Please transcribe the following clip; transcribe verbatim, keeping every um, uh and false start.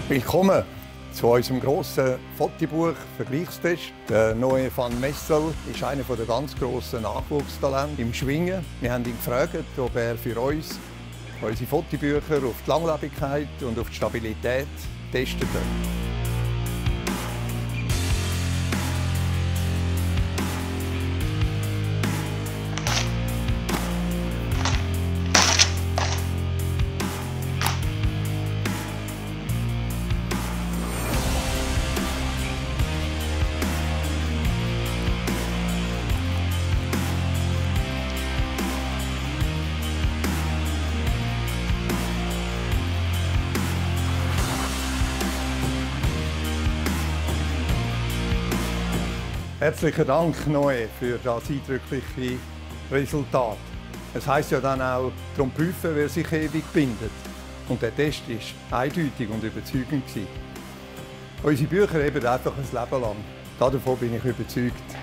Willkommen zu unserem grossen Fotobuch Vergleichstest. Der Noé van Messel ist einer der ganz grossen Nachwuchstalente im Schwingen. Wir haben ihn gefragt, ob er für uns unsere Fotobücher auf die Langlebigkeit und auf die Stabilität testen kann. Herzlichen Dank, Noé, für das eindrückliche Resultat. Es heisst ja dann auch, darum prüfen, wer sich ewig bindet. Und der Test war eindeutig und überzeugend. Unsere Bücher eben einfach ein Leben lang. Davon bin ich überzeugt.